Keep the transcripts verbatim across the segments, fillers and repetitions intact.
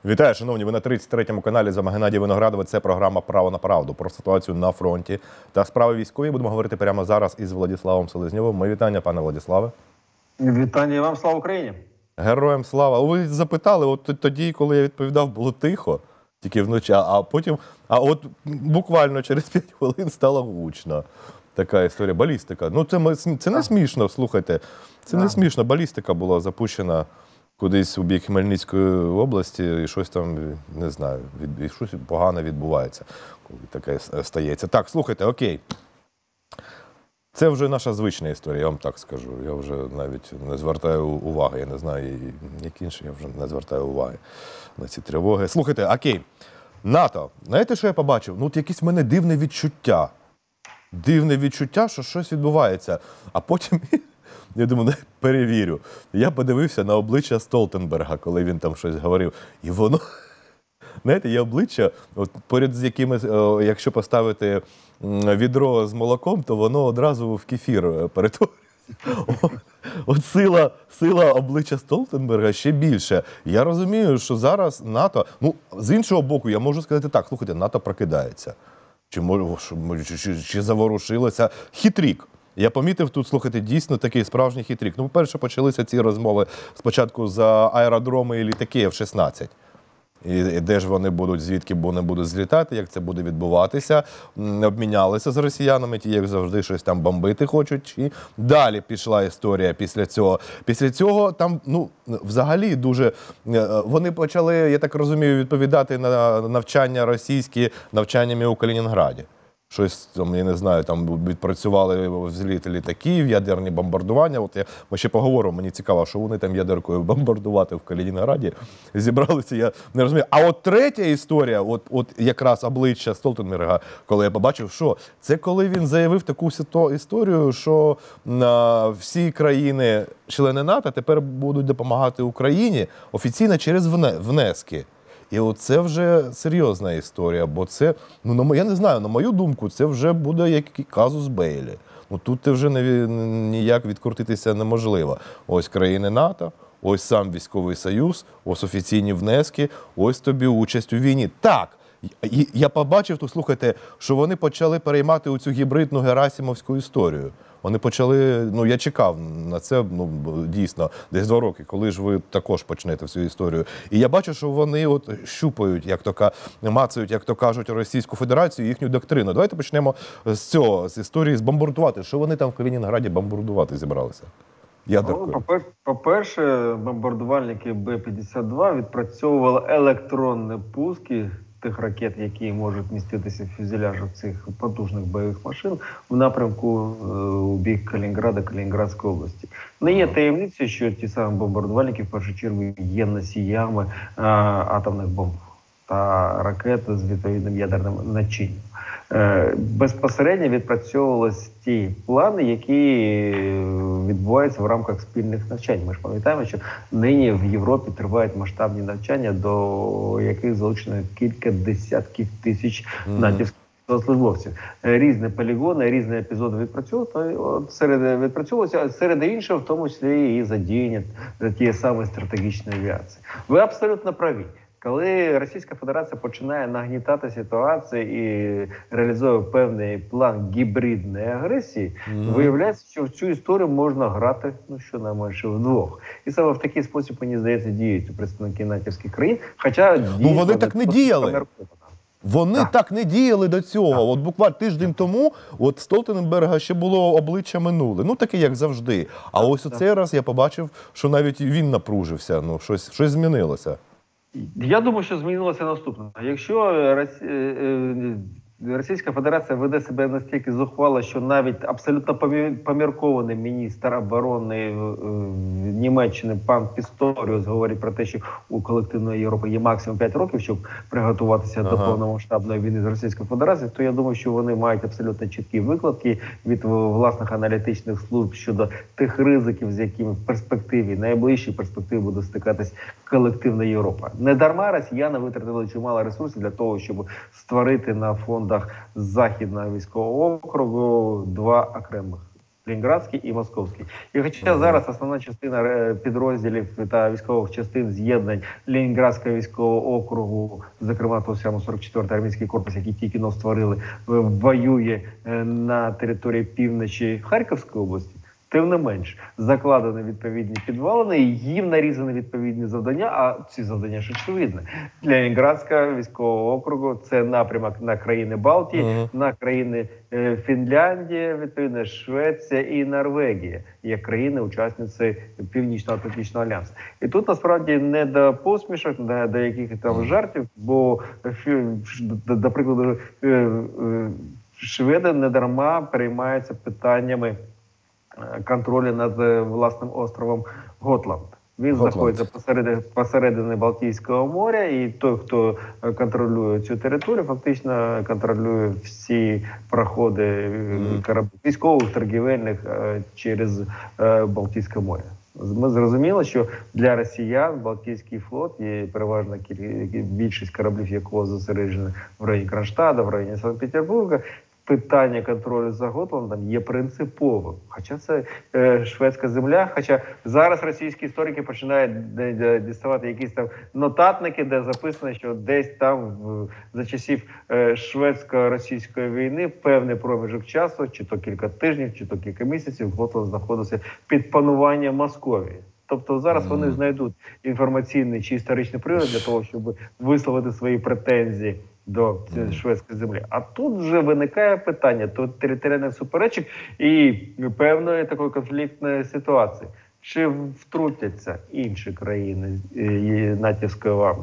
Вітаю, шановні, ви на тридцять третьому каналі. З вами Геннадій Виноградов. Це програма «Право на правду» про ситуацію на фронті та справи військові. Будемо говорити прямо зараз із Владиславом Селезньовим. Мої вітання, пане Владиславе. Вітання вам, слава Україні. Героям слава. Ви запитали, от тоді, коли я відповідав, було тихо, тільки вночі, а потім, а от буквально через п'ять хвилин стало гучно. Така історія. Балістика. Ну це, це не смішно, слухайте. Це не смішно. Балістика була запущена кудись у бік Хмельницької області, і щось там, не знаю, від, і щось погане відбувається, коли таке стається. Так, слухайте, окей. Це вже наша звична історія, я вам так скажу. Я вже навіть не звертаю уваги, я не знаю, як інше, я вже не звертаю уваги на ці тривоги. Слухайте, окей, НАТО, знаєте, що я побачив? Ну, от якесь в мене дивне відчуття. Дивне відчуття, що щось відбувається. А потім... Я думаю, перевірю. Я подивився на обличчя Столтенберга, коли він там щось говорив. І воно, знаєте, є обличчя, от поряд з якими, якщо поставити відро з молоком, то воно одразу в кефір перетворюється. От сила, сила обличчя Столтенберга ще більше. Я розумію, що зараз НАТО, ну, з іншого боку, я можу сказати так, слухайте, НАТО прокидається. Чи, чи, чи, чи заворушилося? Хитрік. Я помітив тут, слухайте, дійсно такий справжній хитрік. Ну, по-перше, почалися ці розмови спочатку за аеродроми і літаки еф шістнадцять. І, і де ж вони будуть, звідки вони будуть злітати, як це буде відбуватися. Обмінялися з росіянами, ті, як завжди, щось там бомбити хочуть. І далі пішла історія після цього. Після цього там, ну, взагалі дуже... Вони почали, я так розумію, відповідати на навчання російські навчаннями у Калінінграді. Щось там, я не знаю, там відпрацювали взліти літаків, ядерні бомбардування. От я, ми ще поговоримо, мені цікаво, що вони там ядеркою бомбардувати в Калінінграді зібралися, я не розумію. А от третя історія, от, от якраз обличчя Столтенберга, коли я побачив, що це коли він заявив таку історію, що а, всі країни, члени НАТО, тепер будуть допомагати Україні офіційно через внески. І оце вже серйозна історія, бо це, ну, на, я не знаю, на мою думку, це вже буде як казус Бейлі. Ну, тут ти вже не, ніяк відкрутитися неможливо. Ось країни НАТО, ось сам військовий союз, ось офіційні внески, ось тобі участь у війні. Так, я побачив, то слухайте, що вони почали переймати оцю гібридну герасимовську історію. Вони почали, ну я чекав на це, ну дійсно, десь два роки, коли ж ви також почнете всю історію. І я бачу, що вони от щупають, як то мацають, як то кажуть, Російську Федерацію, їхню доктрину. Давайте почнемо з цього, з історії з бомбардувати. Що вони там в Калінінграді бомбардувати зібралися? Ну, по-перше, бомбардувальники Бе п'ятдесят два відпрацьовували електронні пуски тих ракет, які можуть міститися в фюзеляжах цих потужних бойових машин в напрямку е, у бік Калінінграда, Калінінградської області. Не є таємницею, що ті самі бомбардувальники в першу чергу є носіями е, атомних бомб та ракет з відповідним ядерним начинням. Е, безпосередньо відпрацьовувалися ті плани, які відбуваються в рамках спільних навчань. Ми ж пам'ятаємо, що нині в Європі тривають масштабні навчання, до яких залучено кілька десятків тисяч натівських службовців. Різні полігони, різні епізоди відпрацьовуються, серед відпрацьовуються, серед іншого, в тому числі і задіяння тієї самої стратегічної авіації. Ви абсолютно праві. Коли Російська Федерація починає нагнітати ситуацію і реалізує певний план гібридної агресії, mm-hmm. виявляється, що в цю історію можна грати, ну, щонайменше вдвох. І саме в такий спосіб, мені здається, діють представники натівських країн. Хоча ну, вони так не діяли. Вони так. так не діяли до цього. Так. От буквально тиждень тому от Столтенберга ще було обличчя минуле. Ну, таке, як завжди. А так, ось у цей раз я побачив, що навіть він напружився. Ну, щось, щось змінилося. Я думаю, що змінилося наступне. Якщо Російська Федерація веде себе настільки зухвало, що навіть абсолютно поміркований міністр оборони Німеччини пан Пісторіус говорить про те, що у колективної Європи є максимум п'ять років, щоб приготуватися ага. до повномасштабної війни з Російською Федерацією, то я думаю, що вони мають абсолютно чіткі викладки від власних аналітичних служб щодо тих ризиків, з якими в перспективі, найближчій перспективі буде стикатись колективна Європа. Недарма росіяни витратили чимало ресурсів для того, щоб створити на фондах Західного військового округу два окремих Ленінградський і Московський. І хоча зараз основна частина підрозділів та військових частин з'єднань Ленінградського військового округу, зокрема того самого сорок четвертий армійський корпус, який тільки но створили, воює на території півночі Харківської області, тим не менш, закладені відповідні підвалини, і їм нарізані відповідні завдання, а ці завдання ж очевидні. Для Ленінградського військового округу це напрямок на країни Балтії, uh-huh. на країни е, Фінляндія, відповідно, Швеція і Норвегія, як країни-учасниці Північно-Атлантичного альянсу. І тут, насправді, не до посмішок, не до якихось там жартів, бо, до, до прикладу, е, е, шведи недарма переймаються питаннями контролю над власним островом Готланд. Він Готланд. знаходиться посередині, посередині Балтійського моря, і той, хто контролює цю територію, фактично контролює всі проходи mm. кораблів, військових, торгівельних через Балтійське море. Ми зрозуміли, що для росіян Балтійський флот, є переважна більшість кораблів, якого зосереджено в районі Кронштадта, в районі Санкт-Петербурга, питання контролю за Готландом є принциповим. Хоча це е, шведська земля, хоча зараз російські історики починають діставати якісь там нотатники, де записано, що десь там в, за часів е, шведсько-російської війни певний проміжок часу, чи то кілька тижнів, чи то кілька місяців, Готланд знаходився під пануванням Московії. Тобто зараз вони знайдуть інформаційний чи історичний привід для того, щоб висловити свої претензії до шведської землі. А тут вже виникає питання тут територіальних суперечок і певної такої конфліктної ситуації. Чи втрутяться інші країни натівського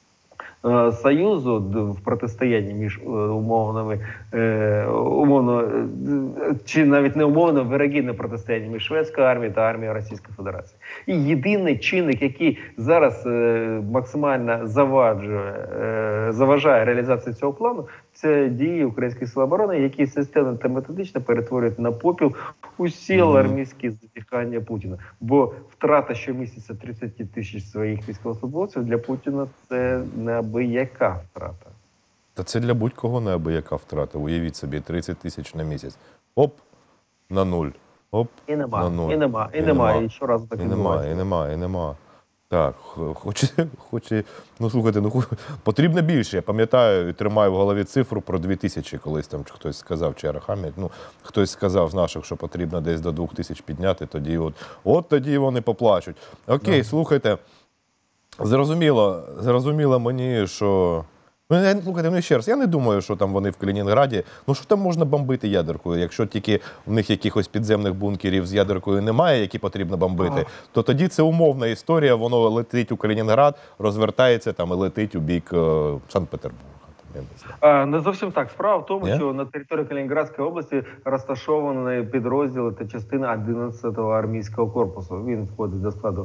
Союзу в протистоянні між умовними, умовно, чи навіть не умовно, вирогідне протистояння між шведською армією та армією Російської Федерації. І єдиний чинник, який зараз максимально заваджує, заважає реалізації цього плану, це дії українських сил оборони, які системно та методично перетворюють на попіл усі алармістські затихання Путіна. Бо втрата щомісяця тридцять тисяч своїх військовослужбовців для Путіна – це неабияка втрата. Та це для будь-кого неабияка втрата. Уявіть собі, тридцять тисяч на місяць. Оп, на нуль. Оп, і нема, на нуль. І нема, і, і нема, і щоразу так і нема, і нема, і нема. Так, хоче, хоче, ну слухайте, ну потрібно більше. Я пам'ятаю і тримаю в голові цифру про дві тисячі, колись там хтось сказав, чи Арахамія, ну хтось сказав з наших, що потрібно десь до двох тисяч підняти, тоді от, от тоді вони поплачуть. Окей, no. Слухайте, зрозуміло, зрозуміло мені, що... Ну, слухайте, ну ще раз, я не думаю, що там вони в Калінінграді, ну що там можна бомбити ядеркою, якщо тільки в них якихось підземних бункерів з ядеркою немає, які потрібно бомбити, ага. то тоді це умовна історія, воно летить у Калінінград, розвертається там і летить у бік е, Санкт-Петербурга. А, не зовсім так. Справа в тому, yeah? що на території Калінінградської області розташовані підрозділи та частина одинадцятого армійського корпусу. Він входить до складу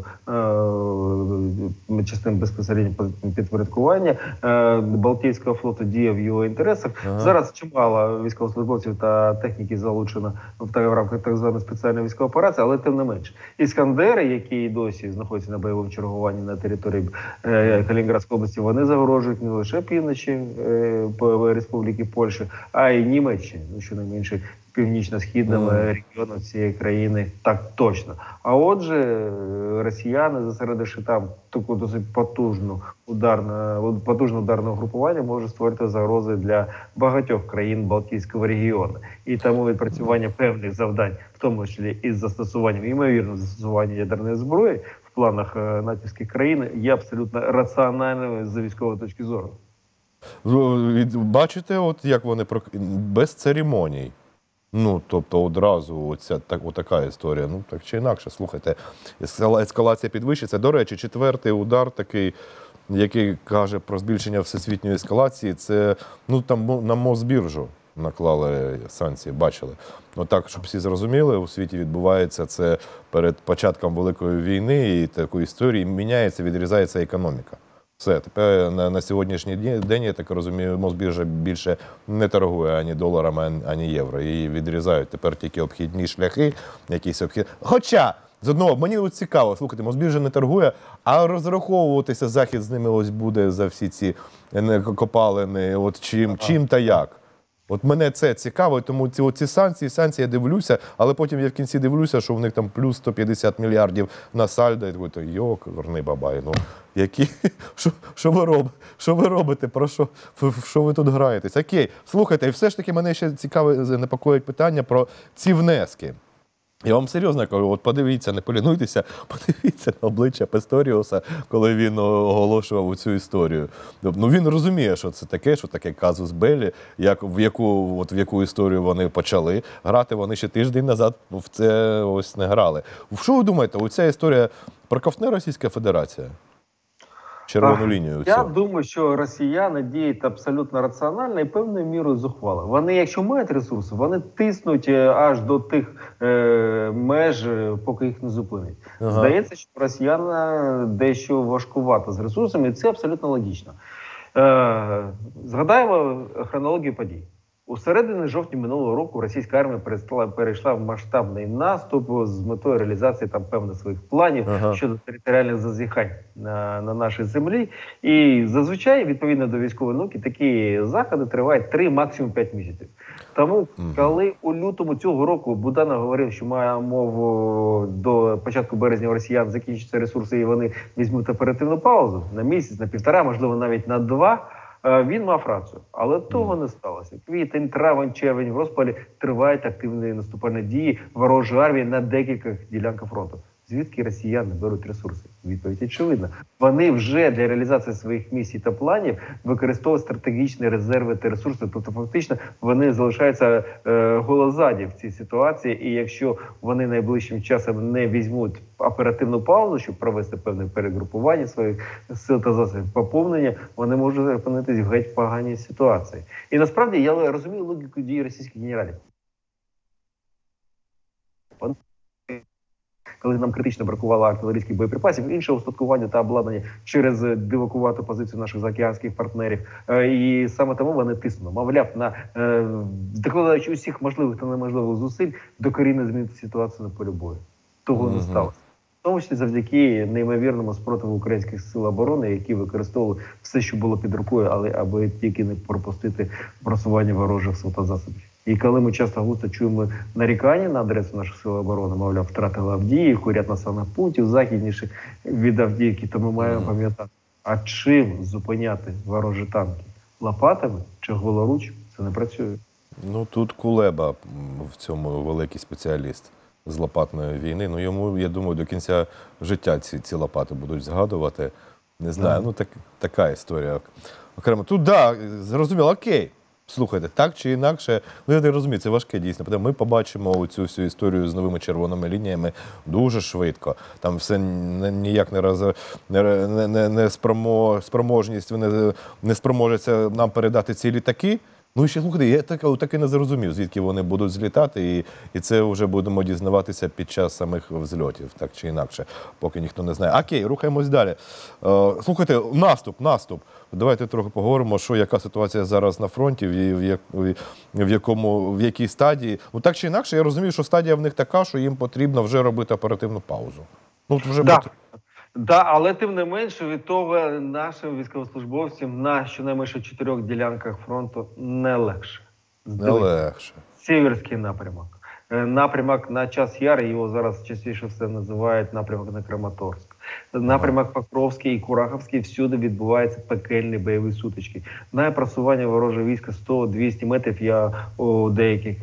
е- частин безпосередньо підпорядкування. Е- Балтійського флоту діє в його інтересах. Ага. Зараз чимало військовослужбовців та техніки залучено в, в рамках так званої спеціальної військової операції, але тим не менш. Іскандери, які досі знаходяться на бойовому чергуванні на території е- Калінінградської області, вони загрожують не лише півночі Республіки Польща, а й Німеччини, ну щонайменше північно-східному mm. регіону цієї країни так точно. А отже, росіяни, зосередивши там таку досить потужну ударну, потужне ударне угрупування, може створити загрози для багатьох країн Балтійського регіону. І тому відпрацювання певних завдань, в тому числі із застосуванням, ймовірно, застосування ядерної зброї в планах натівських країн, є абсолютно раціональними з військової точки зору. Бачите, от як вони без церемоній. Ну, тобто одразу оця так, отака історія. Ну, так чи інакше, слухайте, ескалація підвищиться. До речі, четвертий удар такий, який каже про збільшення всесвітньої ескалації, це, ну, там на Мосбіржу наклали санкції, бачили. Отак, щоб всі зрозуміли, у світі відбувається це перед початком Великої війни і такої історії, міняється, відрізається економіка. Все, тепер на, на сьогоднішній день, я так розумію, Мосбіржа більше не торгує ані доларами, ані євро. Її відрізають тепер тільки обхідні шляхи, якісь обхідні. Хоча, з одного, мені от цікаво, слухайте, Мосбіржа не торгує, а розраховуватися Захід з ними ось буде за всі ці копалини, от чим, чим та як. От мене це цікаво, тому ці, ці санкції, санкції я дивлюся, але потім я в кінці дивлюся, що в них там плюс сто п'ятдесят мільярдів на сальдо, і думаю, то йок, горний бабай, ну, які, що, що ви робите, що ви робите, про що, що ви тут граєтесь? Окей, слухайте, і все ж таки мене ще цікаве, непокоїть питання про ці внески. Я вам серйозно кажу, от подивіться, не полінуйтеся, подивіться на обличчя Песторіуса, коли він оголошував цю історію. Ну, він розуміє, що це таке, що таке казус беллі, як, в, яку, от, в яку історію вони почали грати, вони ще тиждень назад в це ось не грали. Що ви думаєте, оця історія проковтне Російська Федерація? Червону лінію. Я цього. думаю, що росіяни діють абсолютно раціонально і певною мірою зухвало. Вони, якщо мають ресурси, вони тиснуть аж до тих е, меж, поки їх не зупинять. Ага. Здається, що росіяни дещо важкувато з ресурсами, і це абсолютно логічно. Е, згадаємо хронологію подій. У середині жовтня минулого року російська армія перейшла, перейшла в масштабний наступ з метою реалізації там певних своїх планів ага. щодо територіальних зазіхань на, на нашій землі. І зазвичай, відповідно до військової науки, такі заходи тривають три, максимум п'ять місяців. Тому, ага. коли у лютому цього року Буданов говорив, що має мову до початку березня у росіян закінчаться ресурси і вони візьмуть оперативну паузу на місяць, на півтора, можливо навіть на два, він мав рацію, але того не сталося. Квітень, травень, червень в розпалі тривають активні наступальні дії ворожої армії на декількох ділянках фронту. Звідки росіяни беруть ресурси? Відповідь очевидна. Вони вже для реалізації своїх місій та планів використовують стратегічні резерви та ресурси. Тобто фактично вони залишаються е, голозаді в цій ситуації. І якщо вони найближчим часом не візьмуть оперативну паузу, щоб провести певне перегрупування своїх сил та засобів поповнення, вони можуть опинитись в геть поганій ситуації. І насправді я розумію логіку дії російських генералів. Коли нам критично бракувало артилерійських боєприпасів, іншого устаткування та обладнання через дивакувату позицію наших заокеанських партнерів. І саме тому вони тиснули. Мовляв, на докладаючи усіх можливих та неможливих зусиль, докорінно змінити ситуацію на полі бою. Того не сталося. В тому числі завдяки неймовірному спротиву українських сил оборони, які використовували все, що було під рукою, але аби тільки не пропустити просування ворожих сил та засобів. І коли ми часто густо чуємо нарікання на адресу наших сил оборони, мовляв, втратили Авдіївку, ряд населених пунктів, західніших від Авдіївки, то ми маємо mm-hmm. пам'ятати, а чим зупиняти ворожі танки? Лопатами чи голоруч? Це не працює. Ну, тут Кулеба в цьому великий спеціаліст з лопатної війни. Ну, йому, я думаю, до кінця життя ці, ці лопати будуть згадувати. Не знаю, mm-hmm. ну, так, така історія. Окремо. Тут, так, да, зрозуміло, окей. Слухайте, так чи інакше, ну я не розумію, це важке дійсно. Ми побачимо цю всю історію з новими червоними лініями дуже швидко. Там все ніяк не роз... не, не, не спромо... спроможність, не, не спроможеться нам передати ці літаки. Ну і ще, слухайте, я так, так і не зрозумів, звідки вони будуть злітати, і, і це вже будемо дізнаватися під час самих взльотів, так чи інакше, поки ніхто не знає. Окей, рухаємось далі. Е, слухайте, наступ, наступ. Давайте трохи поговоримо, що, яка ситуація зараз на фронті, в, як, в, якому, в якій стадії. Ну так чи інакше, я розумію, що стадія в них така, що їм потрібно вже робити оперативну паузу. Ну, вже да. Так, да, але тим не менше від того нашим військовослужбовцям на щонайменше чотирьох ділянках фронту не легше. Не легше. Сіверський напрямок. Напрямок на Час Яр, його зараз частіше все називають напрямок на Краматорськ. Напрямок Покровський і Кураховський, всюди відбуваються пекельні бойові сутички. На просування ворожого війська сто-двісті метрів я у деяких,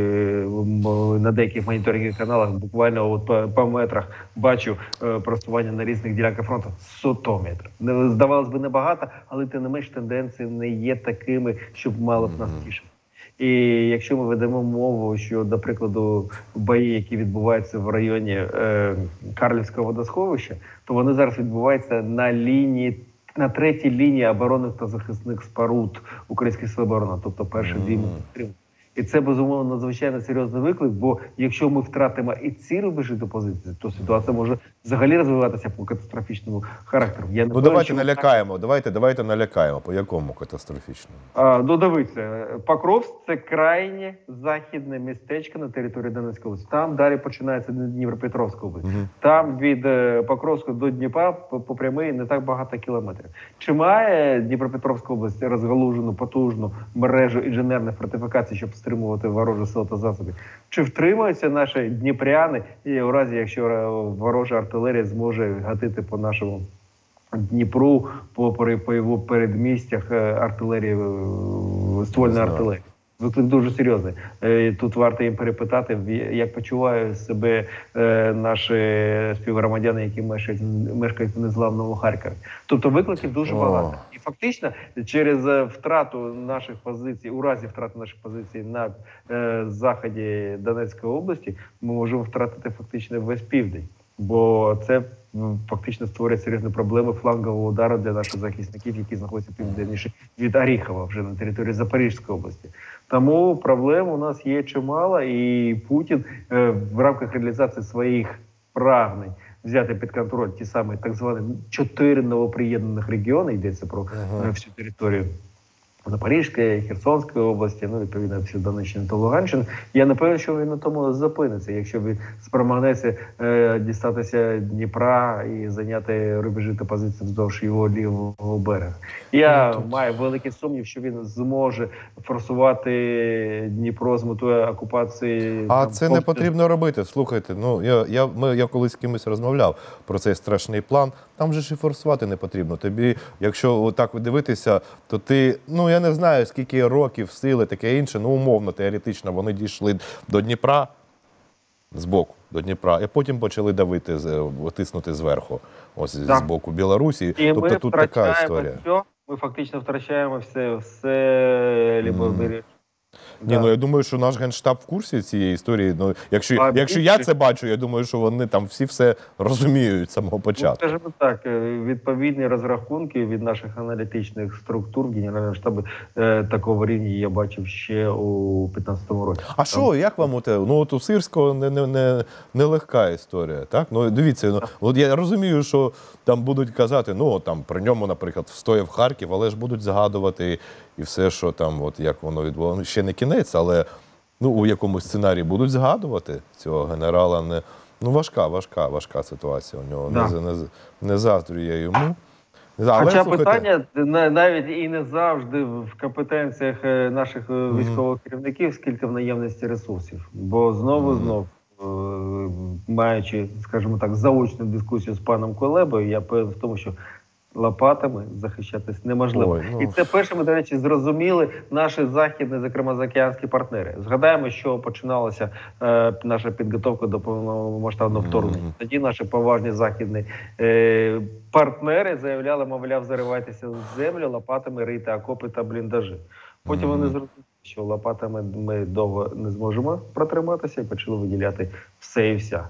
на деяких моніторингових каналах буквально от по, по метрах бачу просування на різних ділянках фронту сто метрів. Здавалось би, небагато, але тим не менш тенденції не є такими, щоб мало б нас тішити. І якщо ми ведемо мову, що, до прикладу, бої, які відбуваються в районі е, Карлівського водосховища, то вони зараз відбуваються на лінії, на третій лінії оборонних та захисних споруд українських сил оборони, тобто перші дві підтримки. І це, безумовно, надзвичайно серйозний виклик, бо якщо ми втратимо і ці рубежі до позиції, то ситуація може взагалі розвиватися по катастрофічному характеру. Я не ну давайте що... налякаємо, давайте, давайте налякаємо. По якому катастрофічному? А, ну дивіться, Покровськ – це крайнє західне містечко на території Донецької області. Там далі починається Дніпропетровська область. Угу. Там від Покровська до Дніпра по, по прямій не так багато кілометрів. Чи має Дніпропетровська область розгалужену, потужну мережу інженерних фортифікацій, щоб стримувати ворожі сили та засоби? Чи втримаються наші дніпряни, і у разі, якщо ворожа артилерія зможе гатити по нашому Дніпру, по, по його передмістях артилерії, ствольної артилерії? Виклик дуже серйозний. Тут варто їм перепитати, як почувають себе наші співгромадяни, які мешкають, мешкають в незламному Харкові. Тобто викликів дуже багато. І фактично через втрату наших позицій, у разі втрати наших позицій на заході Донецької області, ми можемо втратити фактично весь південь. Бо це фактично створює серйозні проблеми флангового удару для наших захисників, які знаходяться південніше від Оріхова, вже на території Запорізької області. Тому проблем у нас є чимало, і Путін е, в рамках реалізації своїх прагнень взяти під контроль ті самі так звані чотири новоприєднаних регіони, йдеться про ага. всю територію Запорізької, Херсонської області, ну, відповідно, всю Донеччину та Луганщину. Я не певен, що він на тому зупиниться, якщо він спромагнеться е, дістатися Дніпра і зайняти рубежі та позиції вздовж його лівого берега. Я ну, маю великий сумнів, що він зможе форсувати Дніпро з метою окупації. А там, це не потрібно робити. Слухайте, ну я, я, ми, я колись з кимось розмовляв про цей страшний план. Там же ж і форсувати не потрібно. Тобі, якщо отак дивитися, то ти, ну я не знаю, скільки років, сили, таке інше, ну умовно, теоретично, вони дійшли до Дніпра, збоку, до Дніпра, і потім почали давити, тиснути зверху, ось так. з боку Білорусі. І тобто тут така історія. Все, ми фактично втрачаємо все, все, либо mm. Ні, да. ну я думаю, що наш Генштаб в курсі цієї історії. Ну, якщо, а, якщо я це бачу, я думаю, що вони там всі все розуміють з самого початку. Ну, скажімо так, відповідні розрахунки від наших аналітичних структур в Генеральному штабі е, такого рівня я бачив ще у п'ятнадцятому році. А що, там... як вам у те? Ну, от у Сирського не, не, не, не легка історія, так? Ну, дивіться, ну, от я розумію, що там будуть казати, ну, там, при ньому, наприклад, встояв Харків, але ж будуть згадувати і все, що там, от як воно відбувалося. Ще не кінець, але ну, у якомусь сценарії будуть згадувати цього генерала. Не, ну, важка, важка, важка ситуація у нього. Да. Не, не, не заздрю я йому. Але, Хоча слухайте... питання навіть і не завжди в компетенціях наших mm-hmm. військових керівників, скільки в наявності ресурсів. Бо знову-знов, mm-hmm. маючи, скажімо так, заочну дискусію з паном Кулебою, я певен в тому, що лопатами захищатись неможливо. Ой, ну... І це першими, до речі, зрозуміли наші західні, зокрема, заокеанські партнери. Згадаємо, що починалася е, наша підготовка до повномасштабного вторгнення. Mm-hmm. Тоді наші поважні західні е, партнери заявляли, мовляв, заривайтеся в землю, лопатами рийте окопи та бліндажі. Потім mm-hmm. вони зрозуміли, що лопатами ми довго не зможемо протриматися і почали виділяти все і вся.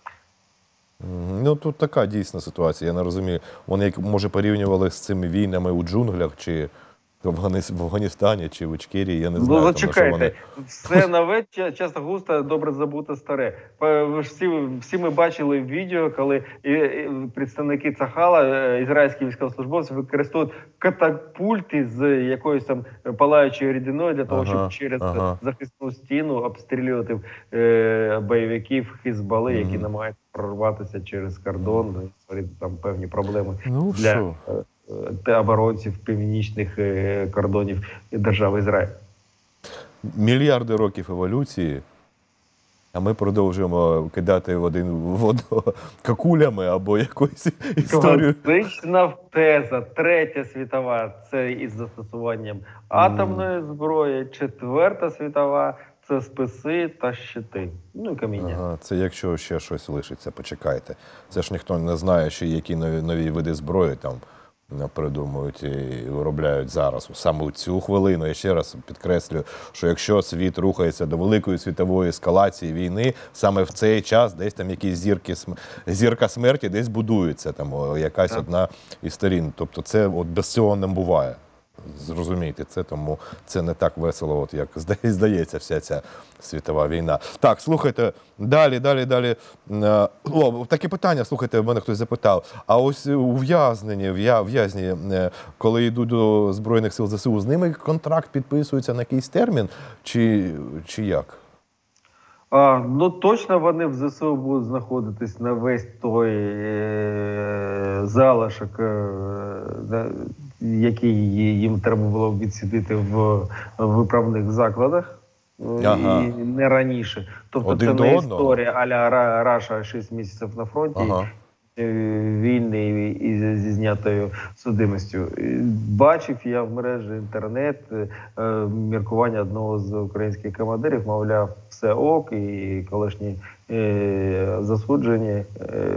Ну, тут така дійсна ситуація, я не розумію. Вони, як, може, порівнювали з цими війнами у джунглях, чи в Афганістані, чи в Ічкерії, я не знаю. Ну, зачекайте, вони... все нове, часто густо, добре забуте старе. Всі, всі ми бачили відео, коли представники Цахала, ізраїльські військовослужбовці, використовують катапульти з якоюсь там палаючою рідиною для того, ага, щоб через ага. захисну стіну обстрілювати е, бойовиків Хізбали, mm-hmm. які намагаються прорватися через кордон, mm-hmm. і створити там певні проблеми ну, для... Що? Та оборонців північних кордонів держави Ізраїль. Мільярди років еволюції, а ми продовжуємо кидати в один в одного какулями або якоюсь історією. Класична теза, третя світова – це із застосуванням атомної зброї, четверта світова – це списи та щити. Ну і каміння. Ага, це якщо ще щось лишиться, почекайте. Це ж ніхто не знає, що які нові, нові види зброї там придумують і виробляють зараз. Саме у цю хвилину, я ще раз підкреслюю, що якщо світ рухається до великої світової ескалації війни, саме в цей час десь там якісь зірки, зірка смерті десь будується, там якась так. одна із сторін. Тобто це от без цього не буває. Зрозумійте це, тому це не так весело, от як здається, вся ця світова війна. Так, слухайте, далі, далі, далі. О, таке питання, слухайте, мене хтось запитав. А ось ув'язнені, в'язні, коли йдуть до Збройних сил ЗСУ, з ними контракт підписується на якийсь термін, чи, чи як? А, ну, точно вони в ЗСУ будуть знаходитись на весь той е, залишок, е, який їм треба було відсидіти в виправних закладах, ага. І не раніше. Тобто один це не історія а-ля Раша шість місяців на фронті, ага. Вільний і зі знятою судимостю. Бачив я в мережі інтернет міркування одного з українських командирів, мовляв, все ок, і колишні е, засуджені е,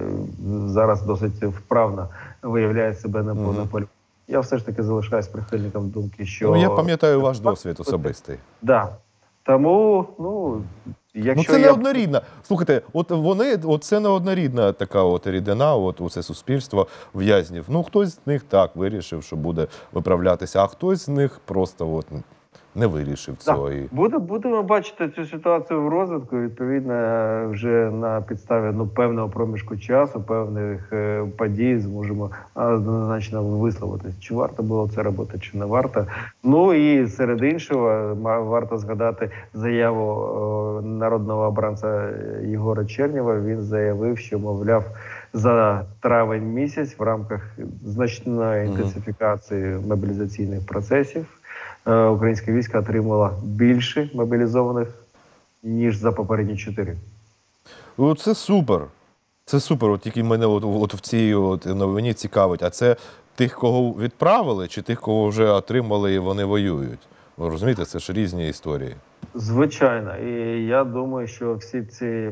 зараз досить вправно виявляють себе на mm-hmm. полі. Я все ж таки залишаюсь прихильником думки, що... Ну, я пам'ятаю ваш досвід особистий. Так. Да. Тому, ну... Ну, це я... не однорідна. Слухайте, от вони, от це не однорідна така от рідина, от оце суспільство в'язнів. Ну, хтось з них так вирішив, що буде виправлятися, а хтось з них просто от не вирішив цього. І... Буде, будемо бачити цю ситуацію в розвитку, відповідно, вже на підставі ну, певного проміжку часу, певних е, подій зможемо однозначно висловитись, чи варто було це робити, чи не варто. Ну і серед іншого, варто згадати заяву о, народного обранця Єгора Чернєва. Він заявив, що, мовляв, за травень місяць в рамках значної інтенсифікації мобілізаційних процесів українське військо отримало більше мобілізованих, ніж за попередні чотири. Ну, це супер. Це супер. От тільки мене от, от в цій от новині цікавить. А це тих, кого відправили, чи тих, кого вже отримали і вони воюють? Ви розумієте, це ж різні історії. Звичайно. І я думаю, що всі ці м,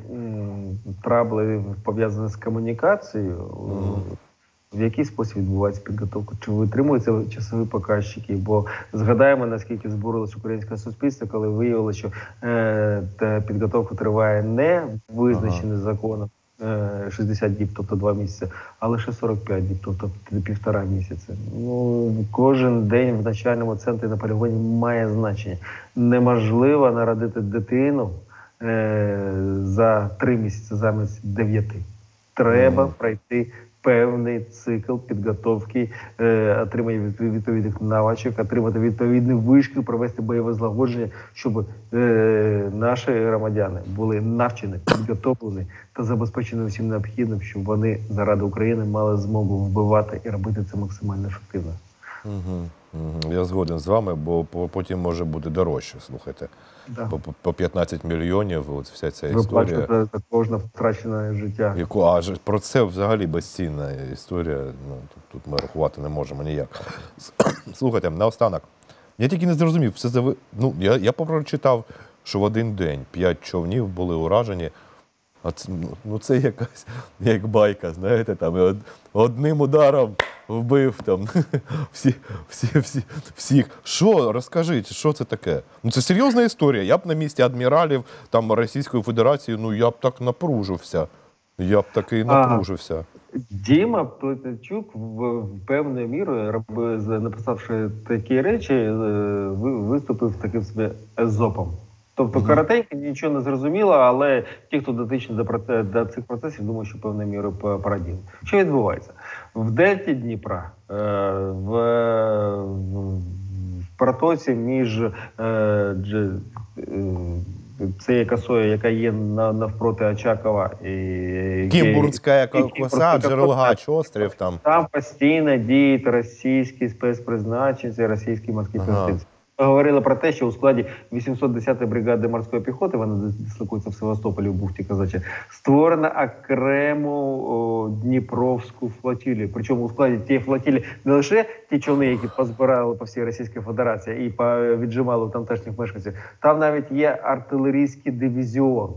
трабли пов'язані з комунікацією, mm. в який спосіб відбувається підготовка? Чи витримуються часові показчики? Бо згадаємо, наскільки збурилось українське суспільство, коли виявилося, що е, та підготовка триває не визначений ага. законом е, шістдесят діб, тобто два місяці, а лише сорок п'ять діб, тобто півтора місяця. Ну, кожен день в навчальному центрі на полігоні має значення. Неможливо народити дитину е, за три місяці замість дев'яти. Треба ага. пройти певний цикл підготовки, е, отримання відповідних навичок, отримати відповідний вишкіл, провести бойове злагодження, щоб е, наші громадяни були навчені, підготовлені та забезпечені всім необхідним, щоб вони заради України мали змогу вбивати і робити це максимально ефективно. Угу. Угу. Я згоден з вами, бо потім може бути дорожче, слухайте. Да. По, по п'ятнадцять мільйонів, от вся ця ви історія. Ви бачите, кожне втрачене життя. Яку, а про це взагалі безцінна історія, ну, тут, тут ми рахувати не можемо ніяк. Слухайте, наостанок, я тільки не зрозумів, все зави... ну, я, я прочитав, що в один день п'ять човнів були уражені. А це, ну, це якась, як байка, знаєте, там, од, одним ударом вбив там всі, всі, всі, всіх. Що, розкажіть, що це таке? Ну, це серйозна історія. Я б на місці адміралів там, Російської Федерації, ну, я б так напружився. Я б таки напружився. Діма Плетенчук в певною мірою, написавши такі речі, виступив таким собі езопом. Тобто mm-hmm. коротенько, нічого не зрозуміло, але ті, хто дотичні до, до цих процесів, думаю, що певною мірою пораділи. Що відбувається? В дельті Дніпра, е, в, в протоці між е, дж, е, цією косою, яка є навпроти Очакова і Кімбурська коса, Джерелгач, острів там. Там постійно діють російські спецпризначенці, російські морські ага. піхотинці. Говорили про те, що у складі вісімсот десятої бригади морської піхоти, вона дислокується в Севастополі, в бухті Казача, створено окрему о, Дніпровську флотилію. Причому у складі тієї флотилії не лише ті човни, які позбирали по всій Російській Федерації і віджимали у тамтешніх мешканців, там навіть є артилерійський дивізіон.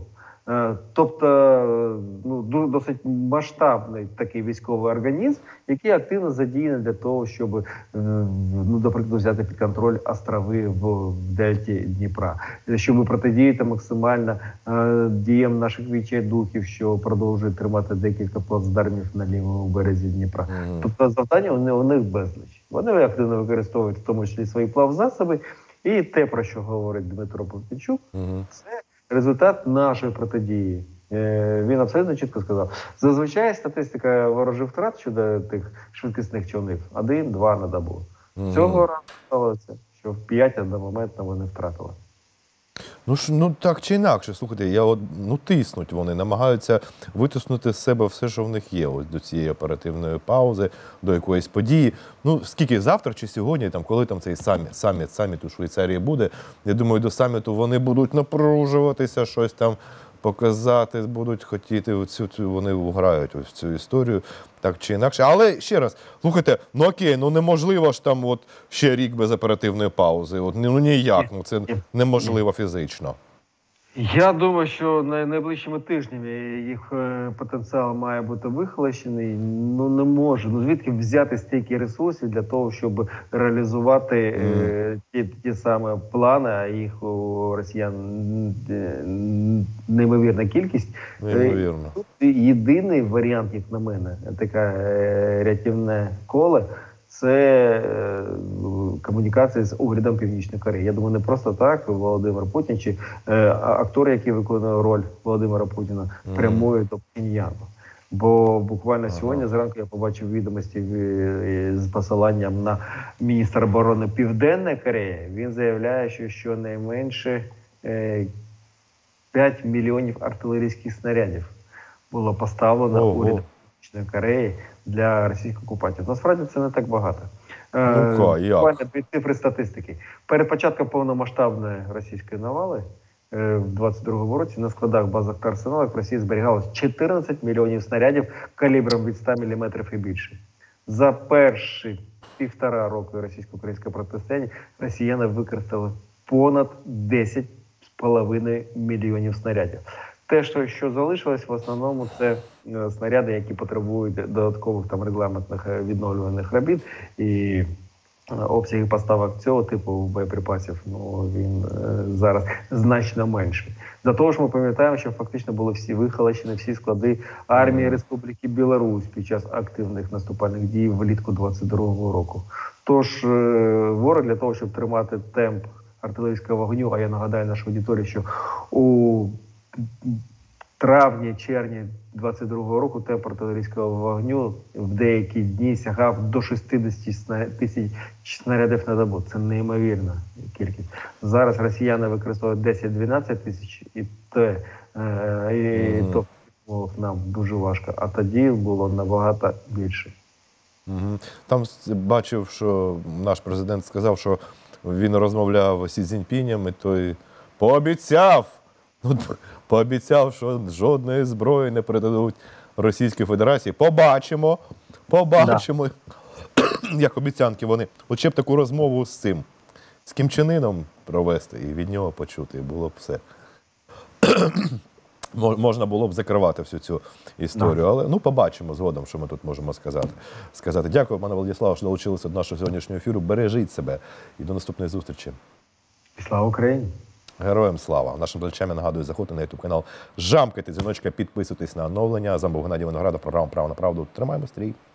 Тобто, ну, досить масштабний такий військовий організм, який активно задіяний для того, щоб, ну, до прикладу, взяти під контроль острови в дельті Дніпра, щоб протидіяти максимально е, діям наших відчайдухів, що продовжують тримати декілька плацдармів на лівому березі Дніпра. Mm-hmm. Тобто завдання у них безліч. Вони активно використовують в тому числі свої плавзасоби. І те, про що говорить Дмитро Плетенчук, Угу. це результат нашої протидії. Е, Він абсолютно чітко сказав. Зазвичай статистика ворожих втрат щодо тих швидкісних човнів один-два на добу. Угу. Цього разу сталося, що в п'ять одномоментно вони втратили. Ну ж, ну так чи інакше, слухайте, я от, ну тиснуть вони, намагаються витиснути з себе все, що в них є, ось до цієї оперативної паузи, до якоїсь події. Ну, скільки завтра чи сьогодні, там, коли там цей саміт, саміт, саміт у Швейцарії буде, я думаю, до саміту вони будуть напружуватися, щось там показати, будуть хотіти, оцю, цю, вони вграють ось в цю історію, так чи інакше. Але ще раз, слухайте, ну окей, ну неможливо ж там от ще рік без оперативної паузи, от, ну ніяк, ну це неможливо фізично. Я думаю, що най- найближчими тижнями їх е, потенціал має бути вихолощений. Ну не може. Ну звідки взяти стільки ресурсів для того, щоб реалізувати е, ті, ті самі плани, а їх у росіян е, неймовірна кількість. Неймовірно. Тут єдиний варіант, як на мене, таке е, рятівне коло. Це е, комунікація з урядом Північної Кореї. Я думаю, не просто так Володимир Путін чи е, актори, які виконують роль Володимира Путіна, mm. прямують до Пхеньяну. Бо буквально ага. сьогодні зранку я побачив відомості з посиланням на міністра оборони Південної Кореї. Він заявляє, що щонайменше е, п'ять мільйонів артилерійських снарядів було поставлено Ого. урядом Північної Кореї для російських окупантів. Насправді це не так багато. Ну-ка, як? Дві цифри статистики. Перед початком повномасштабної російської навали е, в двадцять другому році на складах, базах та арсеналах в Росії зберігалось чотирнадцять мільйонів снарядів калібром від ста міліметрів і більше. За перші півтора року російсько-українського протистояння росіяни використали понад десять з половиною мільйонів снарядів. Те, що, що залишилось, в основному, це е, снаряди, які потребують додаткових там регламентних відновлюваних робіт. І е, обсяги поставок цього типу боєприпасів, ну, він е, зараз значно менший. До того ж, ми пам'ятаємо, що фактично були всі вихолощені, всі склади армії Республіки Білорусь під час активних наступальних дій влітку двадцять другого року. Тож, е, ворог для того, щоб тримати темп артилерійського вогню, а я нагадаю нашу аудиторію, що у травні-червні двадцять другого року темп артилерійського вогню в деякі дні сягав до шістдесят тисяч снарядів на добу. Це неймовірна кількість. Зараз росіяни використовують десять-дванадцять тисяч, і те, е, і mm. то нам дуже важко. А тоді було набагато більше. Mm-hmm. Там бачив, що наш президент сказав, що він розмовляв з Сі Цзіньпінем, і той пообіцяв, Ну, пообіцяв, що жодної зброї не передадуть Російській Федерації. Побачимо, побачимо, да. як обіцянки вони. От ще б таку розмову з цим, з Кім Чен Іном провести і від нього почути, і було б все. Можна було б закривати всю цю історію, да. але ну побачимо згодом, що ми тут можемо сказати. сказати. Дякую, пане Владиславе, що долучилися до нашого сьогоднішнього ефіру. Бережіть себе і до наступної зустрічі. Слава Україні! Героям слава! Нашим глядачам я нагадую, заходьте на ютуб канал, жамкайте дзвіночка, підписуйтесь на оновлення. З вами був Геннадій Виноградов, програма «Право на правду». Тримаємо стрій!